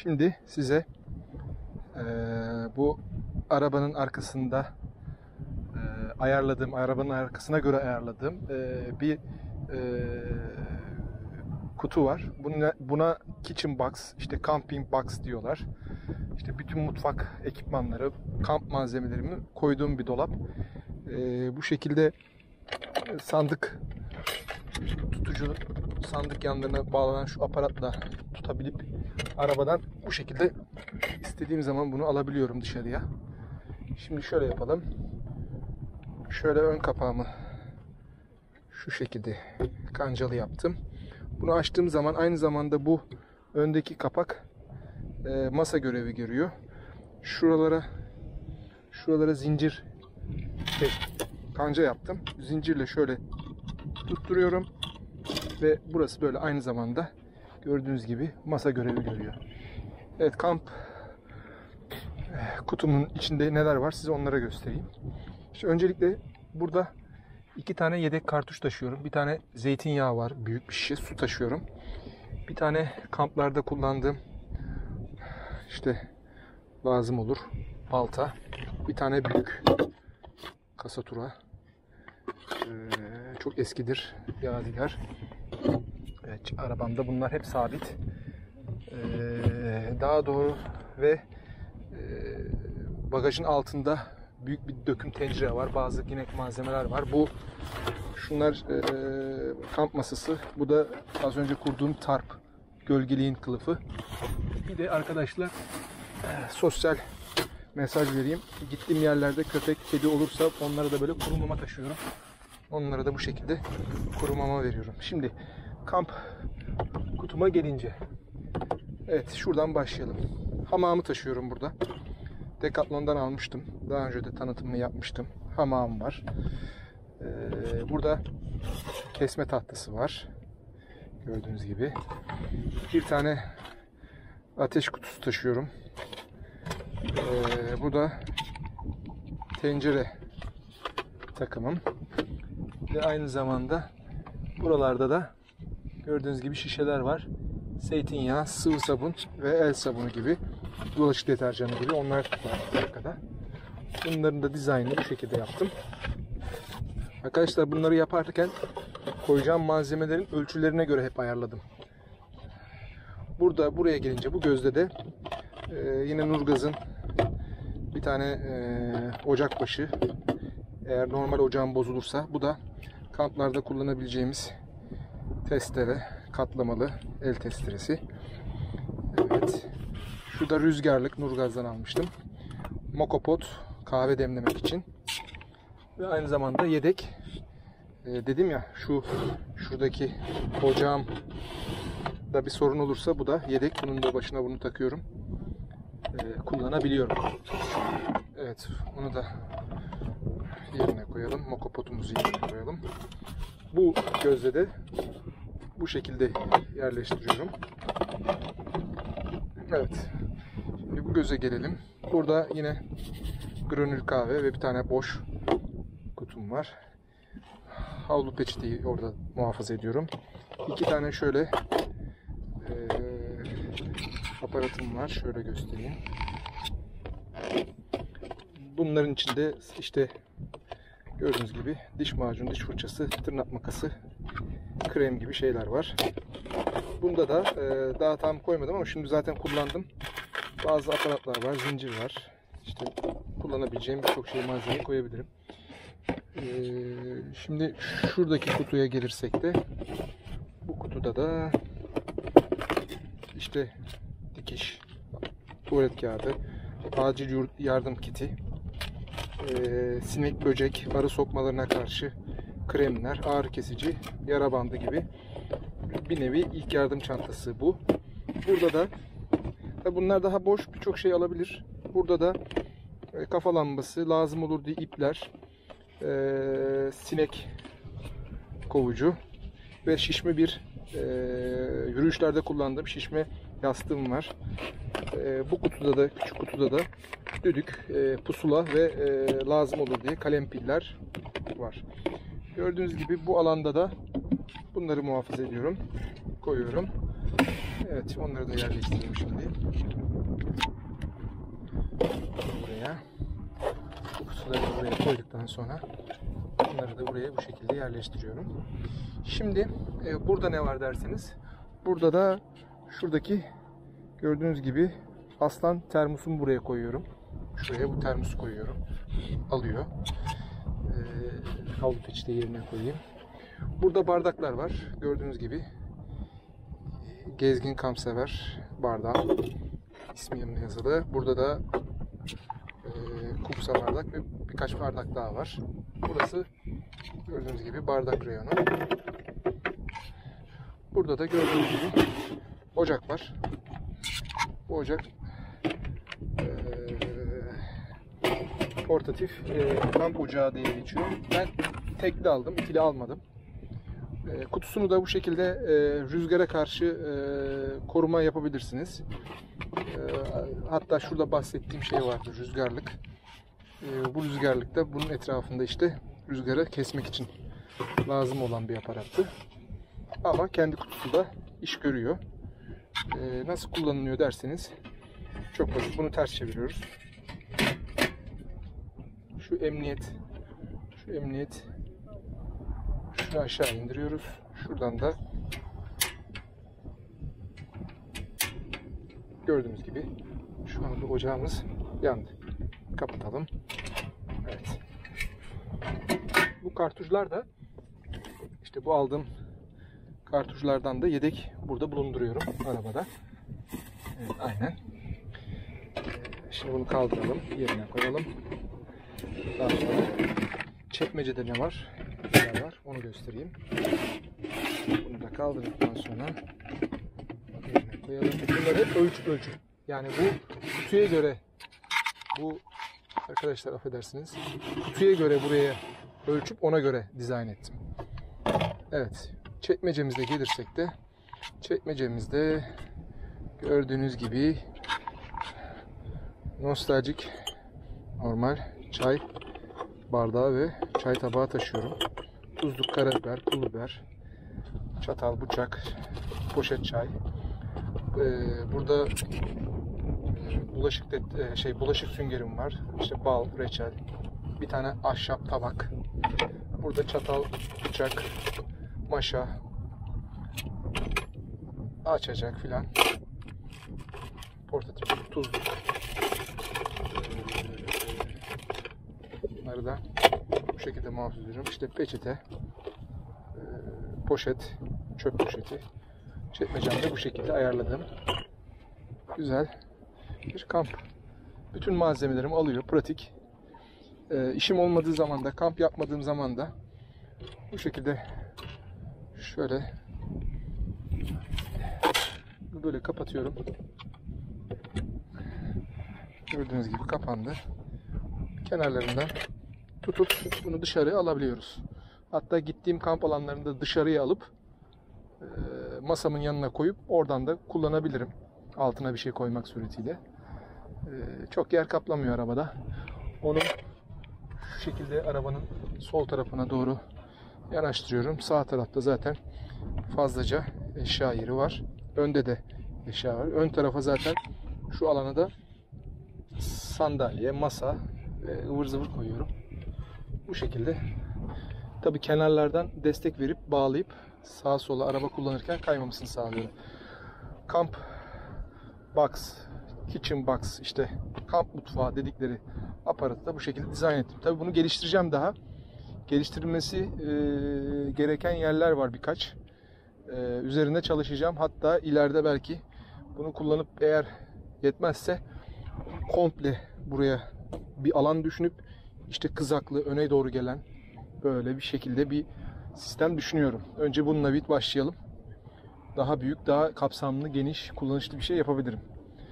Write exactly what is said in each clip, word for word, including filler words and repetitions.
Şimdi size e, bu arabanın arkasında e, ayarladığım, arabanın arkasına göre ayarladığım e, bir e, kutu var. Buna, buna kitchen box, işte camping box diyorlar. İşte bütün mutfak ekipmanları, kamp malzemelerimi koyduğum bir dolap. E, bu şekilde sandık tutucu, sandık yanlarına bağlanan şu aparatla tutabilip arabadan bu şekilde istediğim zaman bunu alabiliyorum dışarıya. Şimdi şöyle yapalım. Şöyle ön kapağımı şu şekilde kancalı yaptım. Bunu açtığım zaman aynı zamanda bu öndeki kapak e, masa görevi görüyor. Şuralara şuralara zincir şey, kanca yaptım. Zincirle şöyle tutturuyorum ve burası böyle aynı zamanda gördüğünüz gibi masa görevi görüyor. Evet, kamp kutumun içinde neler var size onlara göstereyim. İşte öncelikle burada iki tane yedek kartuş taşıyorum. Bir tane zeytinyağı var, büyük bir şişe su taşıyorum. Bir tane kamplarda kullandığım işte lazım olur balta. Bir tane büyük kasatura. Ee, çok eskidir, yadigar. Evet, arabamda bunlar hep sabit. Ee, daha doğru ve e, bagajın altında büyük bir döküm tencere var. Bazı yine malzemeler var. Bu şunlar e, kamp masası. Bu da az önce kurduğum tarp, gölgeliğin kılıfı. Bir de arkadaşlar e, sosyal mesaj vereyim. Gittiğim yerlerde köpek, kedi olursa onlara da böyle kuru mama taşıyorum. Onlara da bu şekilde kuru mama veriyorum. Şimdi kamp kutuma gelince, evet, şuradan başlayalım. Hamamı taşıyorum burada. Decathlon'dan almıştım. Daha önce de tanıtımını yapmıştım. Hamamım var. Ee, burada kesme tahtası var. Gördüğünüz gibi. Bir tane ateş kutusu taşıyorum. Ee, bu da tencere takımım. Ve aynı zamanda buralarda da gördüğünüz gibi şişeler var. Zeytinyağı, sıvı sabun ve el sabunu gibi, bulaşık deterjanı gibi onlar var arkada. Bunların da dizaynını bu şekilde yaptım. Arkadaşlar bunları yaparken koyacağım malzemelerin ölçülerine göre hep ayarladım. Burada buraya gelince bu gözde de e, yine Nurgaz'ın bir tane e, ocakbaşı. Eğer normal ocağım bozulursa bu da kamplarda kullanabileceğimiz testere, katlamalı el testeresi. Evet. Şu da rüzgarlık, Nurgaz'dan almıştım. Mokopot, kahve demlemek için. Ve aynı zamanda yedek. Ee, dedim ya, şu şuradaki ocağım da bir sorun olursa bu da yedek. Bunun da başına bunu takıyorum. Ee, kullanabiliyorum. Evet, onu da yerine koyalım. Mokopotumuzu yerine koyalım. Bu gözde de bu şekilde yerleştiriyorum. Evet. Şimdi bu göze gelelim. Burada yine granül kahve ve bir tane boş kutum var. Havlu peçeteyi orada muhafaza ediyorum. İki tane şöyle e, aparatım var. Şöyle göstereyim. Bunların içinde işte gördüğünüz gibi diş macunu, diş fırçası, tırnak makası, krem gibi şeyler var. Bunda da e, daha tam koymadım ama şimdi zaten kullandım. Bazı aparatlar var, zincir var. İşte kullanabileceğim birçok şey, malzeme koyabilirim. E, şimdi şuradaki kutuya gelirsek de bu kutuda da işte dikiş, tuvalet kağıdı, acil yardım kiti, e, sinek, böcek, arı sokmalarına karşı kremler, ağrı kesici, yara bandı gibi bir nevi ilk yardım çantası bu. Burada da bunlar daha boş, birçok şey alabilir. Burada da e, kafa lambası, lazım olur diye ipler, e, sinek kovucu ve şişme bir e, yürüyüşlerde kullandığım şişme yastığım var. E, bu kutuda da, küçük kutuda da düdük, e, pusula ve e, lazım olur diye kalem piller var. Gördüğünüz gibi bu alanda da bunları muhafaza ediyorum, koyuyorum. Evet, onları da yerleştireyim şimdi. Buraya. Bu kutuları da buraya koyduktan sonra bunları da buraya bu şekilde yerleştiriyorum. Şimdi e, burada ne var derseniz, burada da şuradaki gördüğünüz gibi aslan termosumu buraya koyuyorum. Şuraya bu termosu koyuyorum. Alıyor. E, havlu peçete de yerine koyayım. Burada bardaklar var. Gördüğünüz gibi Gezgin Kampsever bardağı. İsmi yanında yazılı. Burada da e, kupsa bardak ve birkaç bardak daha var. Burası gördüğünüz gibi bardak reyonu. Burada da gördüğünüz gibi ocak var. Bu ocak e, portatif e, kamp ocağı diye geçiyor. Ben tekli aldım, ikili almadım. E, kutusunu da bu şekilde e, rüzgara karşı e, koruma yapabilirsiniz. E, hatta şurada bahsettiğim şey vardı, rüzgarlık. E, bu rüzgarlık da bunun etrafında işte rüzgarı kesmek için lazım olan bir aparattı. Ama kendi kutusu da iş görüyor. E, nasıl kullanılıyor derseniz çok basit. Bunu ters çeviriyoruz. Şu emniyet, şu emniyet, şunu aşağı indiriyoruz. Şuradan da gördüğünüz gibi şu anda ocağımız yandı. Kapatalım. Evet. Bu kartuşlar da işte bu aldığım kartuşlardan da yedek burada bulunduruyorum arabada. Evet, aynen. Şimdi bunu kaldıralım, yerine koyalım. Daha sonra çekmecede ne var? Neler var? Onu göstereyim. Bunu da kaldırdıktan sonra yerine koyalım. Bunları hep ölçüp ölçüp. Yani bu kutuya göre, bu arkadaşlar affedersiniz, kutuya göre buraya ölçüp ona göre dizayn ettim. Evet. Çekmecemizde gelirsek de çekmecemizde gördüğünüz gibi nostaljik normal çay bardağı ve çay tabağı taşıyorum. Tuzluk, karabiber, pul biber, çatal, bıçak, poşet çay. Ee, burada bulaşık de, şey bulaşık süngerim var. İşte bal, reçel, bir tane ahşap tabak. Burada çatal, bıçak, maşa, açacak filan. Portatif, tuzluk. Bunları da bu şekilde muhafaza ediyorum. İşte peçete, poşet, çöp poşeti. Çekmecemde bu şekilde ayarladım. Güzel bir kamp. Bütün malzemelerimi alıyor. Pratik. E, işim olmadığı zaman da, kamp yapmadığım zaman da bu şekilde şöyle böyle kapatıyorum. Gördüğünüz gibi kapandı. Kenarlarından tutup bunu dışarıya alabiliyoruz. Hatta gittiğim kamp alanlarında dışarıya alıp e, masamın yanına koyup oradan da kullanabilirim. Altına bir şey koymak suretiyle. E, çok yer kaplamıyor arabada. Onu şu şekilde arabanın sol tarafına doğru yanaştırıyorum. Sağ tarafta zaten fazlaca eşya yeri var. Önde de eşya var. Ön tarafa zaten şu alana da sandalye, masa ve ıvır zıvır koyuyorum. Bu şekilde. Tabi kenarlardan destek verip bağlayıp sağa sola araba kullanırken kaymamasını sağlıyorum. Kamp box, kitchen box, işte kamp mutfağı dedikleri aparatı da bu şekilde dizayn ettim. Tabi bunu geliştireceğim daha. Geliştirilmesi e, gereken yerler var birkaç. E, üzerinde çalışacağım. Hatta ileride belki bunu kullanıp eğer yetmezse komple buraya bir alan düşünüp işte kızaklı öne doğru gelen böyle bir şekilde bir sistem düşünüyorum. Önce bununla bir başlayalım. Daha büyük, daha kapsamlı, geniş, kullanışlı bir şey yapabilirim.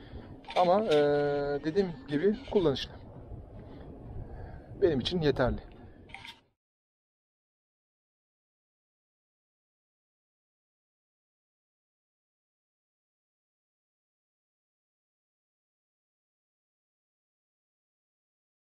Ama e, dediğim gibi kullanışlı. Benim için yeterli.